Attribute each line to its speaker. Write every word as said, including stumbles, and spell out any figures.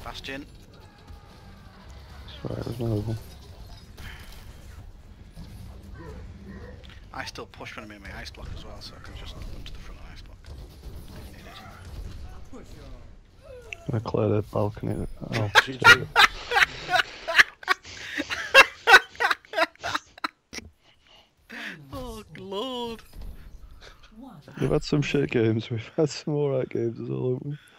Speaker 1: Bastion.
Speaker 2: Sorry, there's no one.
Speaker 1: I still push when I'm in my ice block as well, so I can just run to the front of the ice block if needed.
Speaker 2: I'm gonna clear the balcony. Oh,
Speaker 3: G
Speaker 2: shit.
Speaker 1: Oh lord!
Speaker 2: We've had some shit games, we've had some alright games as well, haven't we?